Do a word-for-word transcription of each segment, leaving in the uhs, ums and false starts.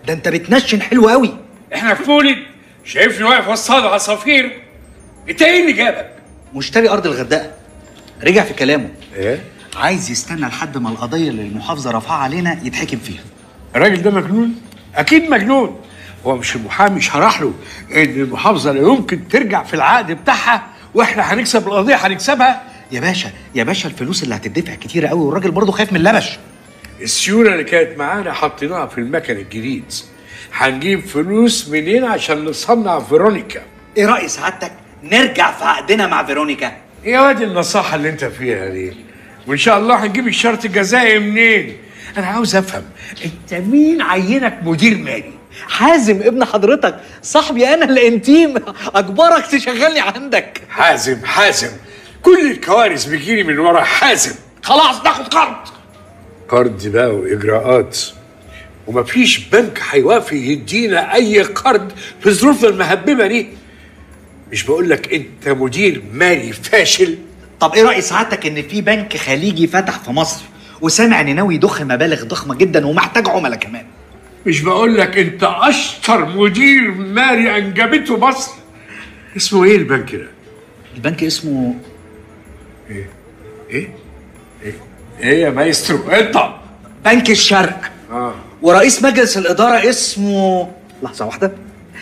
ده انت بتنشن حلو قوي. احنا في مولد شايفني واقف وسط عصافير. انت ايه اللي جابك؟ مشتري ارض الغردقه رجع في كلامه. ايه؟ عايز يستنى لحد ما القضيه اللي المحافظه رافعاها علينا يتحكم فيها. الراجل ده مجنون؟ اكيد مجنون. هو مش المحامي شرح له ان المحافظه لا يمكن ترجع في العقد بتاعها واحنا هنكسب القضيه هنكسبها؟ يا باشا يا باشا الفلوس اللي هتدفع كتيره قوي والراجل برضه خايف من اللبش. السيوله اللي كانت معانا حطيناها في المكن الجديد. هنجيب فلوس منين عشان نصنع فيرونيكا؟ ايه راي سعادتك نرجع في عقدنا مع فيرونيكا؟ يا واد النصاحه اللي انت فيها دي. وان شاء الله هنجيب الشرط الجزائي منين؟ انا عاوز افهم انت مين عينك مدير مالي؟ حازم ابن حضرتك صاحبي انا الانتيم، اجبرك تشغلني عندك. حازم حازم كل الكوارث بتجيلي من ورا حازم. خلاص ناخد قرض. قرض بقى واجراءات، ومفيش بنك هيوافق يدينا اي قرض في ظروفنا المهببه دي. مش بقول لك انت مدير مالي فاشل؟ طب ايه راي سعادتك ان في بنك خليجي فتح في مصر وسامع ان ناوي يضخ مبالغ ضخمه جدا ومحتاج عملاء كمان؟ مش بقول لك انت اشطر مدير مالي انجبته مصر؟ اسمه ايه البنك ده؟ البنك اسمه ايه ايه ايه, إيه يا مايسترو؟ انت بنك الشرق. اه ورئيس مجلس الاداره اسمه لحظه واحده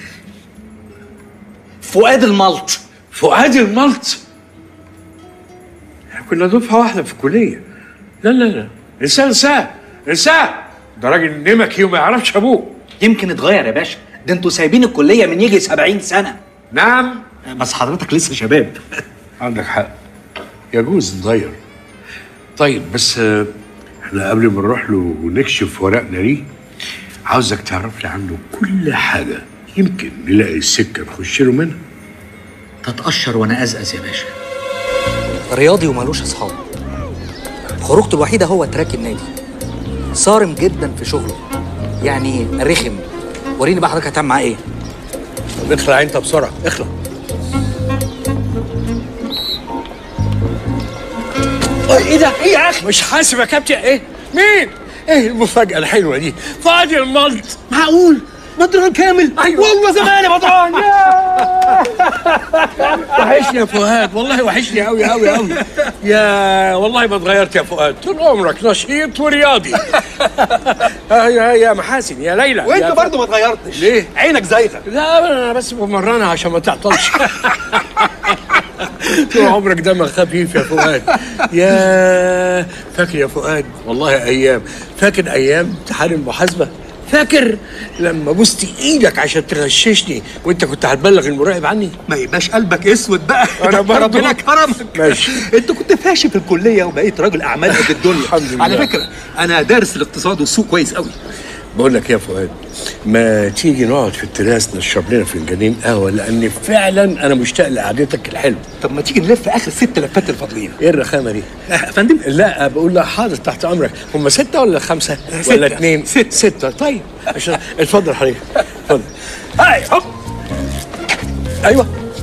فؤاد الملط. فؤاد الملط؟ احنا كنا دفعه واحده في الكليه. لا لا لا انساه انساه انساه، ده راجل نمكي وما يعرفش ابوه. يمكن اتغير يا باشا، ده انتوا سايبين الكليه من يجي سبعين سنه. نعم بس حضرتك لسه شباب. عندك حق، يجوز نغير. طيب بس احنا قبل ما نروح له ونكشف ورقنا دي عاوزك تعرف لي عنه كل حاجه، يمكن نلاقي السكه نخش له منها. تتقشر وانا ازقز يا باشا. رياضي ومالوش اصحاب، خروجته الوحيده هو تراك النادي. صارم جدا في شغله، يعني رخم. وريني بقى حضرتك هتعمل معاه ايه. طب اخلع انت بسرعه، اخلع. ايه ده؟ ايه يا اخي؟ مش حاسب يا كابتن؟ ايه؟ مين؟ ايه المفاجأة الحلوة دي؟ فؤاد الملط. معقول؟ بدران كامل؟ ايوه والله زمان يا بدران. وحشني يا فؤاد، والله وحشني قوي قوي قوي. يا والله ما اتغيرت يا فؤاد، طول عمرك نشيط ورياضي. يا يا محاسن يا ليلى. وانت برضه ما اتغيرتش. ليه؟ عينك زايغه. لا انا بس بمرنها عشان ما تعطلش. طول عمرك دمك خفيف يا فؤاد. يا فاكر يا فؤاد والله ايام، فاكر ايام امتحان المحاسبه؟ فاكر لما بوست ايدك عشان تغششني وانت كنت هتبلغ المراقب عني؟ ما يبقاش قلبك اسود بقى. انا برضه ربنا كرمك. ماشي. انت كنت فاشل في الكليه وبقيت راجل اعمال قد الدنيا. الحمد لله. على فكره انا دارس الاقتصاد والسوق كويس قوي. بقول لك يا فؤاد، ما تيجي نقعد في التراس نشرب لنا فنجانين قهوه، لان فعلا انا مشتاق لقعدتك الحلوه. طب ما تيجي نلف اخر ست لفات الفاضلين. ايه الرخامه دي؟ يا فندم لا بقول له حاضر تحت امرك. هم سته ولا خمسه؟ ستة. ولا اثنين؟ ستة. ستة طيب عشان اتفضل حضرتك اتفضل. هاي هوب. ايوه.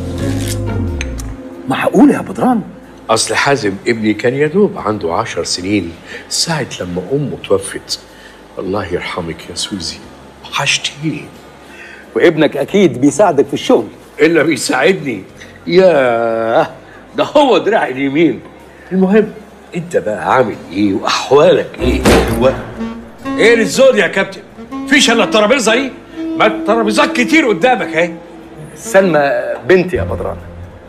معقول يا بدران؟ اصل حازم ابني كان يدوب عنده عشر سنين ساعه لما امه توفت. الله يرحمك يا سوزي، وحشتيني. وابنك اكيد بيساعدك في الشغل. الا بيساعدني؟ ياه ده هو دراعي اليمين. المهم انت بقى عامل ايه واحوالك ايه؟ و... ايه الزود يا كابتن؟ فيش الا الترابيزه دي؟ ما الترابيزات كتير قدامك اهي. سلمى بنتي يا بدران.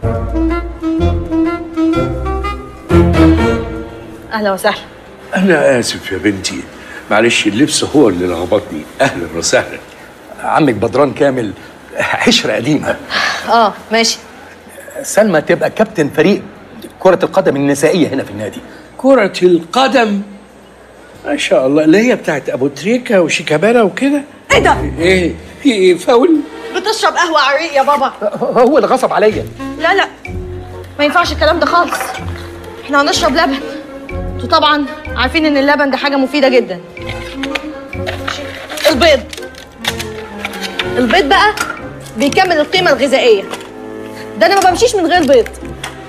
اهلا وسهلا. انا اسف يا بنتي، معلش اللبس هو اللي لخبطني. اهلا وسهلا. عمك بدران كامل عشرة قديمة. اه ماشي. سلمى تبقى كابتن فريق كرة القدم النسائية هنا في النادي. كرة القدم؟ ما شاء الله، اللي هي بتاعت ابو تريكة وشيكابالا وكده. ايه ده؟ ايه في ايه؟ فاول؟ بتشرب قهوة عريق يا بابا. هو اللي غصب عليا. لا لا ما ينفعش الكلام ده خالص، احنا هنشرب لبن. انتوا طبعا عارفين ان اللبن ده حاجة مفيدة جدا. البيض البيض بقى بيكمل القيمة الغذائية. ده انا ما بمشيش من غير بيض.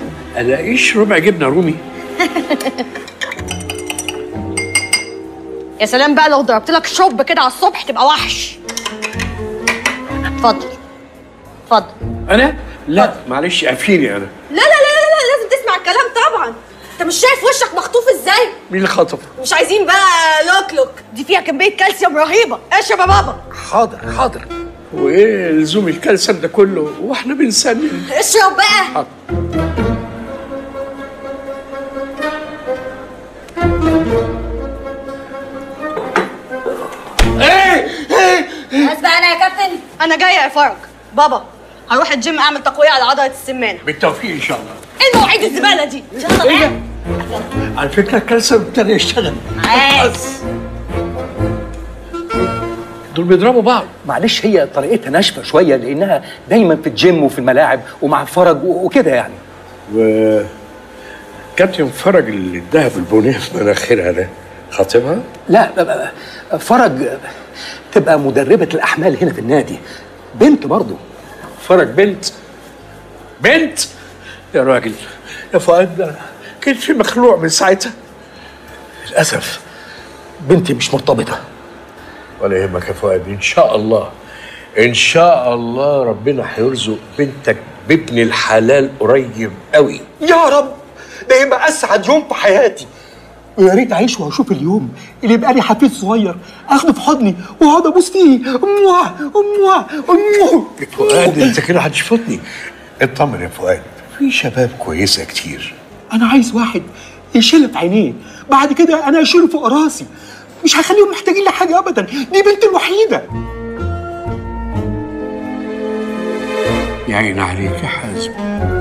الاقيش ربع جبنة رومي؟ يا سلام بقى لو ضربت لك شوب كده على الصبح تبقى وحش. اتفضل اتفضل. انا؟ لا معلش قافيني انا. لا لا لا لا لا لازم تسمع الكلام طبعا. انت مش شايف وشك مخطوف ازاي؟ مين اللي خطف؟ مش عايزين بقى لوك لوك، دي فيها كميه كالسيوم رهيبه. اشرب يا بابا. حاضر حاضر. وايه لزوم الكالسيوم ده كله واحنا بنسنن؟ اشرب بقى. حاضر. ايه ايه بس بقى انا يا كابتن انا جايه يا فرج. بابا هروح الجيم اعمل تقويه على عضله السمانه. بالتوفيق ان شاء الله. ايه المواعيد الزباله دي؟ ايه على فكره الكالسيوم ابتدى يشتغل. عايز دول بيضربوا بعض. معلش هي طريقتها ناشفه شويه لانها دايما في الجيم وفي الملاعب ومع فرج وكده يعني. و كابتن فرج اللي الدهب البنيه في مناخيرها ده خاطبها؟ لا فرج تبقى مدربه الاحمال هنا في النادي، بنت برضه. فرج بنت؟ بنت؟ يا راجل يا فؤاد ده كان في مخلوع من ساعتها. للاسف بنتي مش مرتبطه. ولا يهمك يا فؤاد، ان شاء الله ان شاء الله ربنا هيرزق بنتك بابن الحلال قريب قوي. يا رب، ده يبقى اسعد يوم في حياتي، ويا ريت اعيش واشوف اليوم اللي يبقى لي حفيد صغير اخده في حضني واقعد ابوس فيه. امواه امواه امواه. فؤاد انت كده هتشفطني. اطمن يا فؤاد، في شباب كويسه كتير. انا عايز واحد يشيل في عينيه، بعد كده انا اشيله فوق راسي. مش هخليهم محتاجين لحاجه ابدا، دي بنتي الوحيده. يا عيني عليك يا حازم.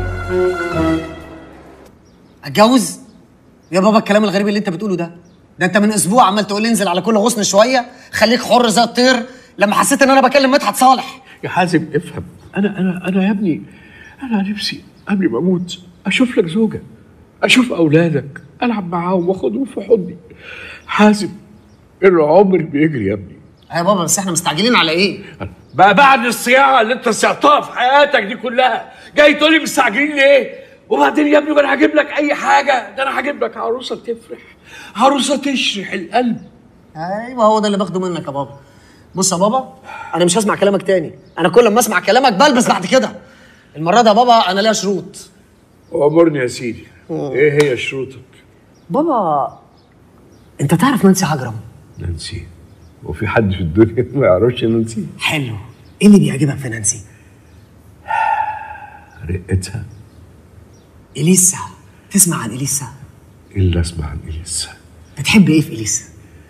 اتجوز؟ يا بابا الكلام الغريب اللي انت بتقوله ده، ده انت من اسبوع عمال تقول لي انزل على كل غصن شويه، خليك حر زي الطير، لما حسيت ان انا بكلم مدحت صالح. يا حازم افهم، انا انا انا يا ابني انا نفسي قبل ما اموت اشوف لك زوجه، اشوف اولادك، العب معاهم واخدهم في حضني. حازم العمر بيجري يا ابني. يا بابا بس احنا مستعجلين على ايه؟ بقى بعد الصياعه اللي انت صيعتها في حياتك دي كلها جاي تقول لي مستعجلين ليه؟ وبعدين يا ابني انا هجيب لك اي حاجه، ده انا هجيب لك عروسه تفرح، عروسه تشرح القلب. ايوه هو ده اللي باخده منك يا بابا. بص يا بابا انا مش هسمع كلامك تاني، انا كل ما اسمع كلامك بلبس بعد كده. المره دي يا بابا انا ليا شروط. امرني يا سيدي. مم. ايه هي شروطك؟ بابا انت تعرف نانسي عجرم؟ نانسي؟ وفي حد في الدنيا ما يعرفش نانسي؟ حلو. ايه اللي بيعجبك في نانسي؟ رقتها. اليسا، تسمع عن اليسا؟ ايه اللي اسمع عن اليسا؟ بتحب ايه في اليسا؟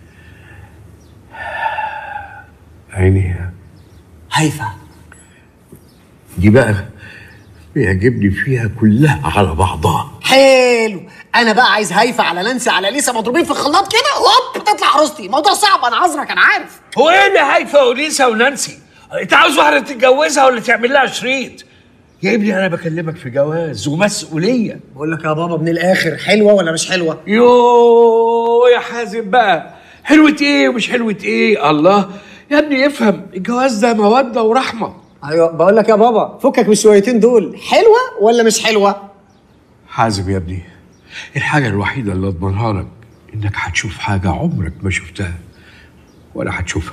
عينيها. هايفه. دي بقى بيعجبني فيها كلها على بعضها. حلو. انا بقى عايز هايفه على نانسي على ليسا مضروبين في الخلاط كده هوب تطلع عروستي. موضوع صعب انا عذرك انا عارف. هو ايه اللي هايفه وليسا ونانسي؟ انت عاوز واحده تتجوزها ولا تعمل لها شريط؟ يا ابني انا بكلمك في جواز ومسؤوليه. بقول لك يا بابا من الاخر، حلوه ولا مش حلوه؟ يوه يا حازم بقى، حلوه ايه ومش حلوه ايه؟ الله يا ابني افهم، الجواز ده موده ورحمه. ايوه بقول لك يا بابا فكك من الشويتين دول، حلوه ولا مش حلوه؟ حازم يا ابني الحاجه الوحيده اللي اضمنها لك انك هتشوف حاجه عمرك ما شفتها ولا هتشوفها.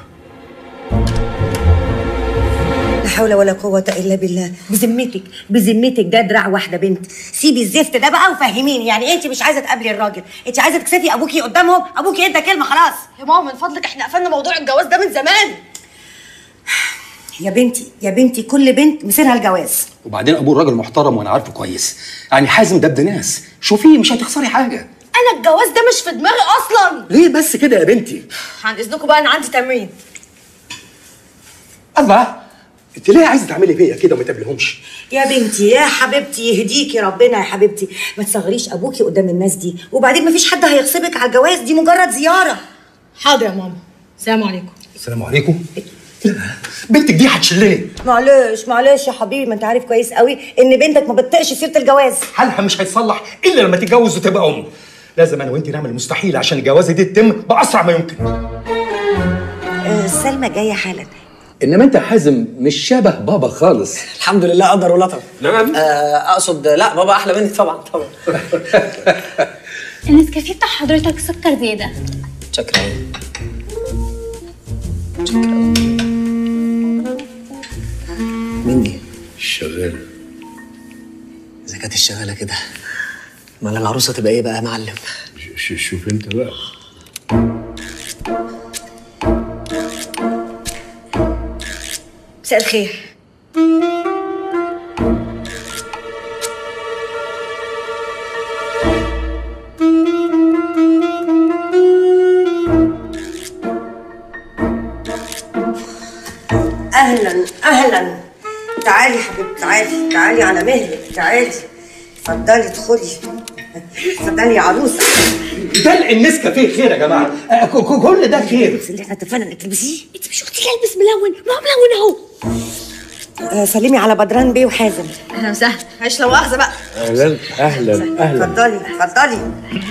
لا حول ولا قوة إلا بالله. بذمتك بذمتك ده دراع واحدة بنت. سيبي الزفت ده بقى وفهميني، يعني أنت مش عايزة تقابلي الراجل، أنت عايزة تكسفي أبوكي قدامهم؟ أبوكي إدى كلمة خلاص. يا ماما من فضلك احنا قفلنا موضوع الجواز ده من زمان. يا بنتي يا بنتي كل بنت مصيرها الجواز. وبعدين ابوه راجل محترم وانا عارفه كويس، يعني حازم ده ابن ناس، شوفيه مش هتخسري حاجه. انا الجواز ده مش في دماغي اصلا. ليه بس كده يا بنتي؟ عند اذنكم بقى انا عندي تمرين. الله، انت ليه عايزه تعملي فيا كده وما تقابلهمش؟ يا بنتي يا حبيبتي يهديكي ربنا يا حبيبتي، ما تصغريش ابوكي قدام الناس دي، وبعدين ما فيش حد هيغصبك على الجواز، دي مجرد زياره. حاضر يا ماما. السلام عليكم. السلام عليكم. لا بنتك دي هتشلني. معلش معلش يا حبيبي، ما انت عارف كويس قوي ان بنتك ما بتطقش سيره الجواز. حالها مش هيتصلح الا لما تتجوز وتبقى ام. لازم انا وانت نعمل المستحيل عشان الجوازه دي تتم باسرع ما يمكن. أه سلمى جايه حالا. انما انت حازم مش شبه بابا خالص. الحمد لله قدر ولطف. نعم. آه اقصد لا بابا احلى مني طبعا طبعا. النسكافيه بتاع حضرتك سكر زياده. شكرا. مين دي؟ الشغالة. إذا كانت الشغالة كده، امال العروسة تبقى إيه بقى يا معلم؟ شوف أنت بقى. مساء الخير. اهلا اهلا. تعالي حبيبتي، تعالي تعالي على مهلك، تعالي اتفضلي ادخلي. اتفضلي يا عروسه. ده النسكافيه خير يا جماعه، آه، كل ده خير. اللي احنا اتفقنا انك تلبسيه. انت مش قلتي لي البس ملون؟ ما هو ملون اهو. آه سلمي على بدران بيه وحازم. اهلا وسهلا. عيش لو مؤاخذه بقى. أهلا أهلا أهلا. اتفضلي اتفضلي.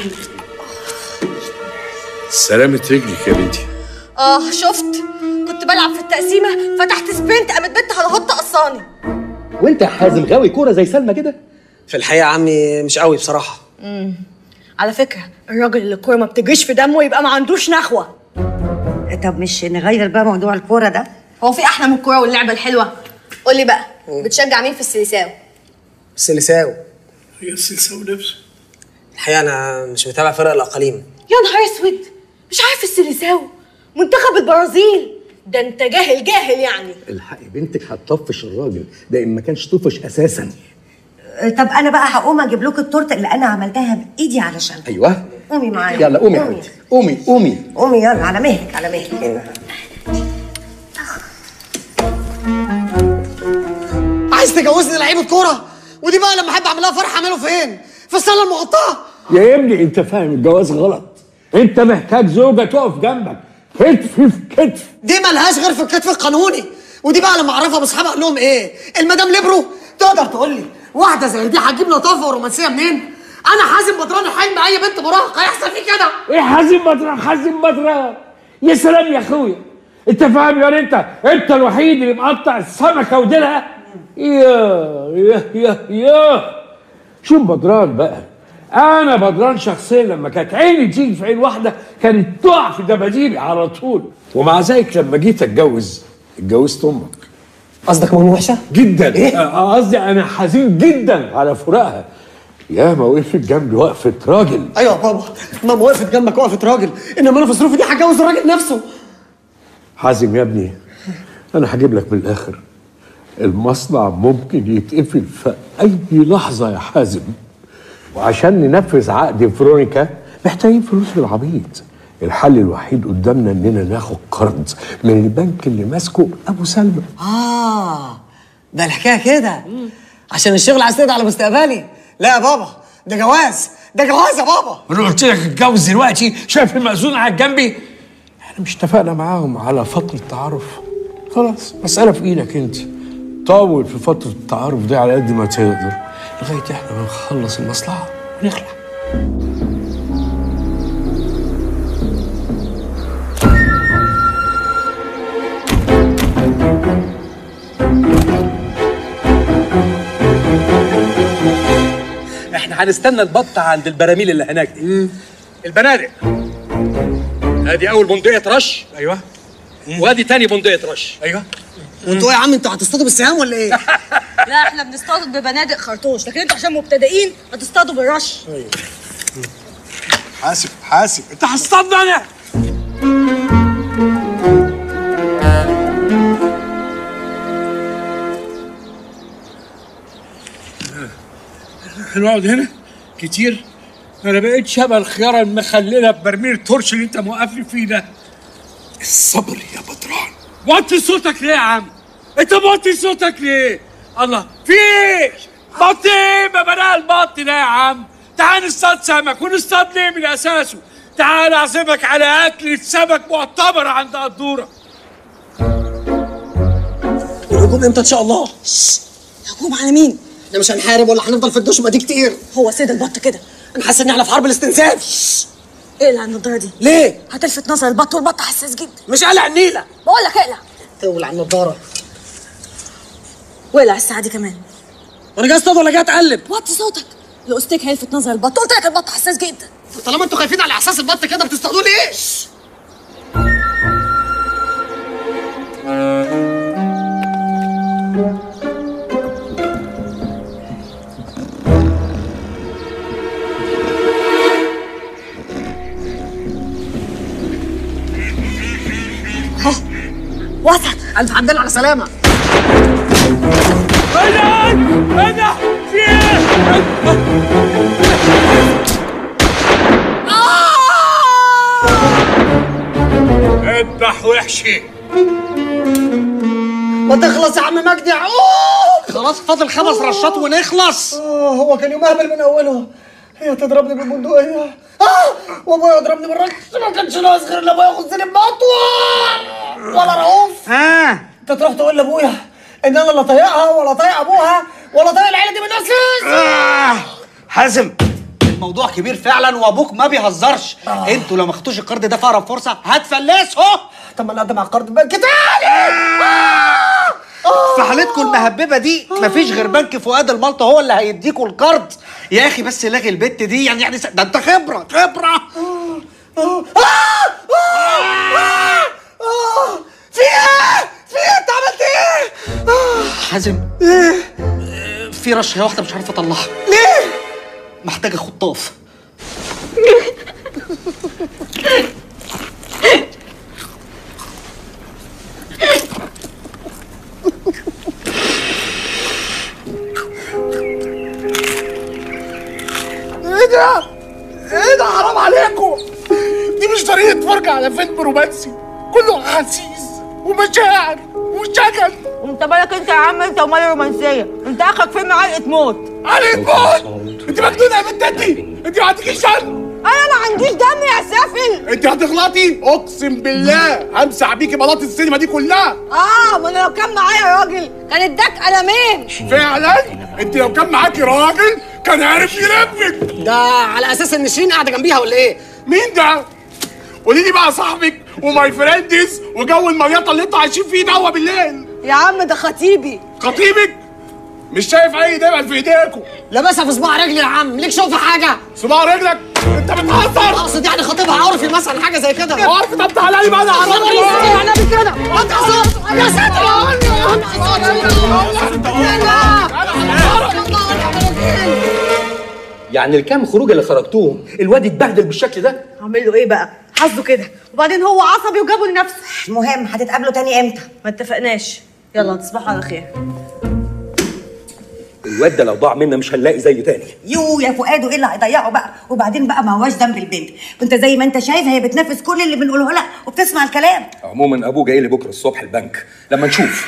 سلامة رجلك يا بنتي. اه شفت، كنت بلعب في التقسيمه فتحت سبرنت قامت بنت هلهط قصاني. وانت يا حازم غاوي كوره زي سلمى كده؟ في الحقيقة يا عمي مش قوي بصراحة. امم على فكره الراجل اللي الكوره ما بتجريش في دمه يبقى ما عندوش نخوه. طب مش نغير بقى موضوع الكوره ده؟ هو في احلى من الكوره واللعبه الحلوه؟ قول لي بقى بتشجع مين في السيساو؟ السلساو. هي السلساو نفسه. الحقيقة أنا مش متابع فرق الأقاليم. يا نهار اسود، مش عارف السيساو؟ منتخب البرازيل. ده انت جاهل جاهل يعني. الحقي بنتك هتطفش الراجل ده ان ما كانش طفش اساسا. طب انا بقى هقوم اجيب لكم التورته اللي انا عملتها بايدي علشان. ايوه قومي معايا. يلا قومي يا بنتي، قومي قومي قومي يلا على مهلك على مهلك. عايز تجوزني لعيبة كورة؟ ودي بقى لما أحب أعملها فرح أعمله فين؟ في الصالة المغطاة. يا ابني أنت فاهم الجواز غلط. أنت محتاج زوجة تقف جنبك كتف في كتف. دي ملهاش غير في الكتف القانوني، ودي بقى لما أعرفها بأصحابها أقول لهم إيه؟ المدام ليبرو تقدر تقول لي واحدة زي دي هتجيب لطافة ورومانسية منين؟ أنا حازم بدران الحلم أي بنت مراهقة هيحصل فيه كده. إيه حازم بدران؟ حازم بدران يا سلام يا أخويا. أنت فاهم يا أنت؟ أنت الوحيد اللي مقطع السمكة وديلها. يا يا يا يا شوف بدران بقى. انا بدران شخصيا لما كانت عيني تيجي في عين واحده كانت تقع في دباديبي على طول، ومع ذلك لما جيت اتجوز اتجوزت امك. قصدك ماما وحشة؟ جدا. إيه؟ قصدي انا حزين جدا على فراقها. يا ما وقفت جنبي وقفه راجل. أيوة يا بابا، ماما وقفت جنبك وقفت راجل، إنما أنا في ظروفي دي هتجوز الراجل نفسه. حازم يا ابني انا هجيب لك من الاخر. المصنع ممكن يتقفل في اي لحظه يا حازم، وعشان ننفذ عقد فرونيكا محتاجين فلوس بالعبيط. الحل الوحيد قدامنا اننا ناخد قرض من البنك اللي ماسكه ابو سلمى. آه ده الحكاية كده عشان الشغل عايز تقضي على مستقبلي. لا يا بابا، ده جواز، ده جواز يا بابا. انا قلت لك اتجوز دلوقتي. شايف المأذون قاعد جنبي؟ احنا مش اتفقنا معاهم على فترة تعارف؟ خلاص مسألة في ايدك انت. طول في فترة التعارف دي على قد ما تقدر لغاية احنا ما نخلص المصلحة ونخلع. احنا هنستنى البط عند البراميل اللي هناك دي. البنادق. ادي اول بندقية رش. ايوه. وادي تاني بندقية رش. ايوه. وانتوا يا عم انتوا هتصطادوا بالسهام ولا ايه؟ لا احنا بنصطاد ببنادق خرطوش، لكن انتوا عشان مبتدئين هتصطادوا بالرش. ايوه. حاسب حاسب، انت هتصطادني انا؟ هنقعد هنا كتير؟ انا بقيت شبه الخياره المخلله ببرميل الترش اللي انت موقفني فيه ده. الصبر يا بدران. وطي صوتك ليه يا عم؟ انت موطي صوتك ليه؟ الله في ايه؟ بط ايه ما بناء البط ده يا عم؟ تعال نصطاد سمك، ونصطاد ليه من اساسه؟ تعال اعزمك على اكلة سمك معتبرة عند قدورة. الهجوم امتى ان شاء الله؟ هجوم على مين؟ احنا مش هنحارب ولا هنفضل في الدشمه دي كتير. هو سيد البط كده. انا حاسس ان احنا في حرب الاستنزاف. اقلع النضاره دي. ليه؟ هتلفت نظر البط، والبط حساس جدا. مش قلع النيله. بقول لك اقلع. تولع النضاره. واقلع الساعه دي كمان. وانا جاي اصطاد ولا جاي اتقلب؟ وطي صوتك. الاستيك هيلفت نظر البط، قلت لك البط حساس جدا. طالما انتوا خايفين على احساس البط كده بتصطادوا ليه؟ وصل. الف حمد لله على سلامه. انا انا في ايه؟ اذبح وحشي. ما تخلص يا عم مجدي يا عقوب. خلاص فاضل خمس رشات ونخلص. اه هو كان يوم اهبل من اوله. هي تضربني بالبندقيه اه وابويا يضربني بالرش. ما كانش ناقص غير ان ابويا ياخدني بمطوه ولا رؤوف. اه انت تروح تقول لابويا ان انا لا طايقها ولا طايق ابوها ولا طايق العيله دي من الاساس. آه. حازم الموضوع كبير فعلا وابوك ما بيهزرش. آه. انتوا لو ما خدتوش القرض ده في اقرب فرصه هتفلسوا. طب ما نقدم على القرض بنك تاني. في حالتكم المهببه دي مفيش غير بنك فؤاد المالطه هو اللي هيديكوا القرض. يا اخي بس لاغي البت دي يعني يعني ده انت خبره خبره. في ايه؟ في ايه؟ انت عملت ايه؟ حازم ايه؟ في رشه واحده مش عارف اطلعها. ليه؟ محتاجه خطاف. ايه ده؟ ايه ده؟ حرام عليكم. دي مش طريقة فرجة على فيلم رومانسي كله احاسيس ومشاعر وشجن. وانت بالك انت يا عم انت ومال الرومانسيه؟ انت اخرك فيلم علقه موت. علقه موت؟ انت مجنونه يا بنت انت؟ انت ما عندكيش دم؟ انا ما عنديش دم يا سافل. انت هتغلطي اقسم بالله همسح بيكي بلاط السينما دي كلها. اه ما انا لو كان معايا راجل كان اداك قلمين. فعلا انت لو كان معاكي راجل كان عارف يربك. ده على اساس ان شيرين قاعده جنبيها ولا ايه؟ مين ده؟ قولي لي بقى صاحبك وماي فريندز وجو المريطه اللي انتوا عايشين فيه ده بالليل. يا عم ده خطيبي. خطيبك؟ مش شايف اي دبل في ايديكم. لابسها في صباع رجلي يا عم، ليك شوف حاجه؟ صباع رجلك؟ انت بتهزر؟ اقصد يعني خطيبها عرفي مثلا حاجه زي كده. عرفي؟ طب تعالى لي بقى انا هعرفك. انا كده ما تهزرش يا ساتر يا يعني الكام خروج اللي خرجتوهم الواد اتبهدل بالشكل ده؟ اعمل له ايه بقى؟ حظه كده، وبعدين هو عصبي وجابه لنفسه. المهم هتتقابلوا تاني امتى؟ ما اتفقناش. يلا تصبحوا على خير. الواد ده لو ضاع منا مش هنلاقي زيه تاني. يو يا فؤاد وايه اللي هيضيعه بقى؟ وبعدين بقى ما هواش ذنب البنت، كنت زي ما انت شايف هي بتنفذ كل اللي بنقوله لها وبتسمع الكلام. عموما ابوه جاي لي بكره الصبح البنك لما نشوف.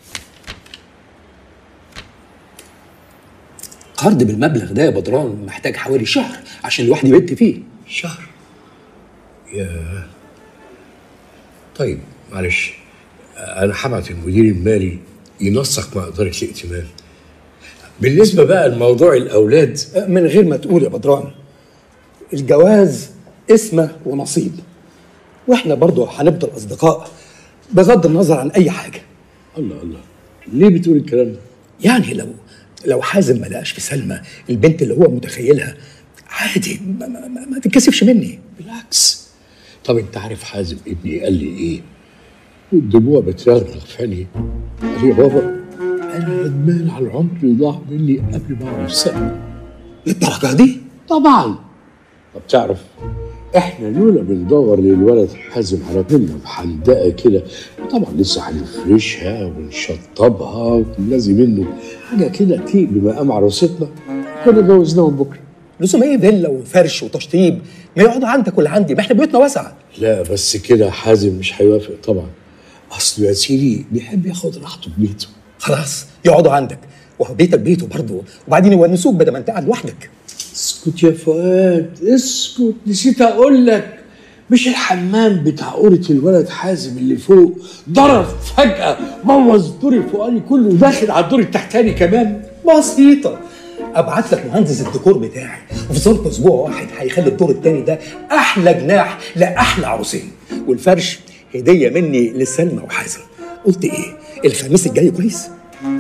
قرض بالمبلغ ده يا بدران محتاج حوالي شهر عشان الواحد يبت فيه. شهر؟ يا طيب معلش انا هبعت المدير المالي ينسق مع اداره الائتمان. بالنسبه بقى لموضوع الاولاد، من غير ما تقول يا بدران، الجواز اسمه ونصيب، واحنا برضو هنفضل اصدقاء بغض النظر عن اي حاجه. الله الله، ليه بتقول الكلام ده؟ يعني لو لو حازم ما لقاش في سلمى البنت اللي هو متخيلها عادي، ما, ما, ما, ما تتكسفش مني. بالعكس. طب انت عارف حازم ابني قال لي ايه؟ والدموع بترغرغ في عيني. قال لي يا بابا انا ندمان على العمر اللي ضاع مني قبل ما اعرف سلمى. للدرجه دي؟ طبعا. طب تعرف احنا لولا بندور للولد حازم على فيلا محندقه كده، طبعا لسه هنفرشها ونشطبها ونلازم منه حاجه كده تليق بمقام عروستنا، كنا جوزناهم بكره. لزوم ايه فيلا وفرش وتشطيب؟ ما يقعدوا عندك ولا عندي، ما احنا بيوتنا واسعه. لا بس كده حازم مش هيوافق طبعا، اصله يا سيدي بيحب ياخد راحته في بيته. خلاص يقعدوا عندك، وهو بيتك بيته برضه، وبعدين يونسوك بدل ما انت قاعد لوحدك. اسكت يا فؤاد اسكت، نسيت اقول لك، مش الحمام بتاع قورة الولد حازم اللي فوق ضرب فجأة بوظ الدور الفوقاني كله وداخل على الدور التحتاني كمان؟ بسيطة، ابعت لك مهندس الديكور بتاعي وفي ظرف اسبوع واحد هيخلي الدور التاني ده احلى جناح لاحلى عروسين، والفرش هدية مني لسلمى وحازم. قلت ايه؟ الخميس الجاي كويس؟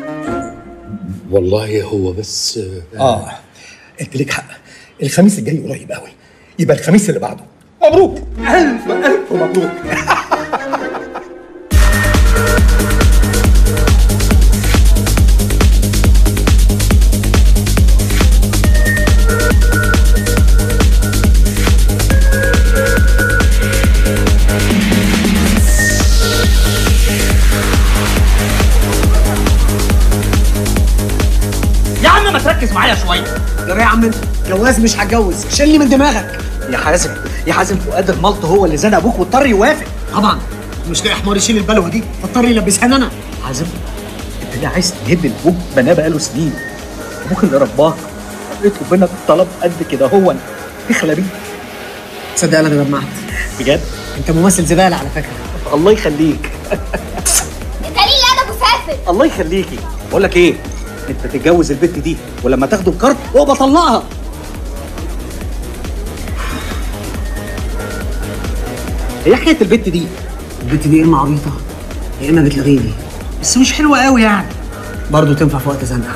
والله هو بس اه انت ليك حق، الخميس الجاي قريب قوي، يبقى الخميس اللي بعده. مبروك، الف الف مبروك. ركز معايا شويه. يا عم انت جواز مش هتجوز، شيلني من دماغك. يا حازم يا حازم فؤاد الملط هو اللي زنق ابوك واضطر يوافق. طبعا مش لاقي حمار يشيل البلوه دي فاضطر يلبسها انا. حازم انت ليه عايز تهد الابوك بناه بقاله سنين؟ ابوك اللي رباك يطلب منك طلب قد كده هو تخلى بيه. تصدق انا دمعت بجد؟ انت ممثل زباله على فكره. الله يخليك. انت ليه ادب وسافر؟ الله يخليكي. بقول لك ايه، انت تتجوز البت دي ولما تاخدوا الكارت هو بطلقها. هي حكايه البت دي البت دي يا اما عبيطه يا اما بتلغيني، بس مش حلوه قوي يعني، برضه تنفع في وقت زنقه.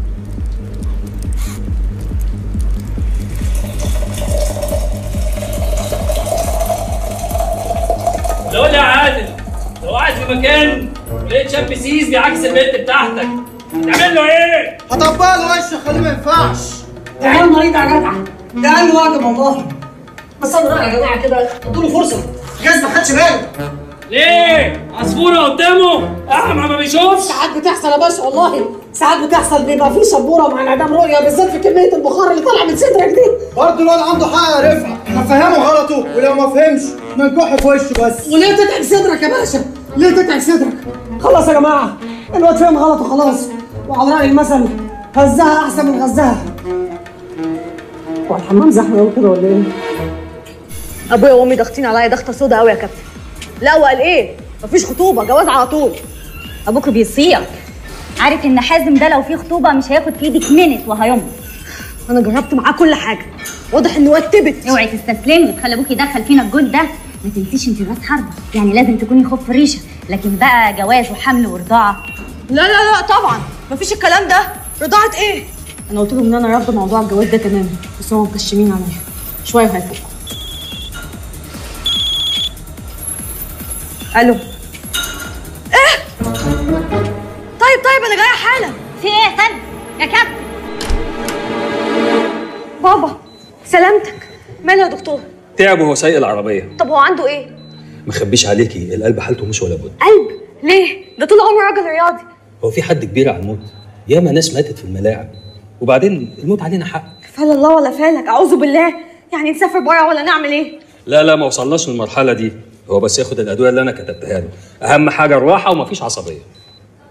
لو يا عادل لو قاعد في مكان ولقيت شاب سيس بيعكس البنت بتاعتك تعمل له ايه؟ هطبق له وشه خليه ما ينفعش. ده عيال مريض يا جدع، ده اقل واجب والله. بس انا رايي يا جماعه كده ادوا له فرصه، جاز ما خدش باله. ليه؟ عصفوره قدامه؟ اعمى ما بيشوفش؟ ساعات بتحصل يا باشا والله، ساعات بتحصل بيبقى في سبوره مع انعدام رؤيه، بالذات في كميه البخار اللي طالعه من صدرك دي. برضه الواد عنده حق يا رفعت، هفهمه غلطه ولو ما فهمش ننكحه في وشه بس. وليه تتعب صدرك يا باشا؟ ليه تتعب صدرك؟ خلاص يا جماعه الواد فهم غلط وخلاص، وعلى راي المثل هزها احسن من غزها. هو الحمام زحمه قوي كده ولا ايه؟ ابويا وامي ضاغطين عليا ضغطه سودا قوي يا كابتن. لا وقال ايه؟ مفيش خطوبه، جواز على طول. ابوك بيصيع، عارف ان حازم ده لو في خطوبه مش هياخد في ايدك منت وهيمضي. انا جربت معاه كل حاجه، واضح انه وتبت. اوعي تستسلمي وتخلي ابوك يدخل فينا الجول ده. ما تنسيش انت راس حربه، يعني لازم تكوني خف ريشه، لكن بقى جواز وحمل ورضاعه. لا لا لا طبعا مفيش الكلام ده. رضاعه ايه؟ انا قلت لهم ان انا رافضه موضوع الجواز ده تماما، بس هم مكشمين عليا شويه وهيفوقوا. الو. ايه؟ طيب طيب انا جايه حالا. في ايه يا سلمى؟ يا كابتن بابا سلامتك. ماله يا دكتور؟ تعب وهو سايق العربيه. طب هو عنده ايه؟ ما اخبيش عليكي، القلب حالته مش ولا بد. قلب؟ ليه؟ ده طول عمره راجل رياضي. هو في حد كبير على الموت؟ ياما ناس ماتت في الملاعب، وبعدين الموت علينا حق. فال الله ولا فالك، اعوذ بالله. يعني نسافر بره ولا نعمل ايه؟ لا لا ما وصلناش للمرحله دي، هو بس ياخد الادويه اللي انا كتبتها له، اهم حاجه الراحه ومفيش عصبيه.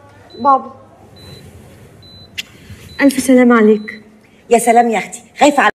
بابا الف سلامه عليك. يا سلام يا اختي، خايفه على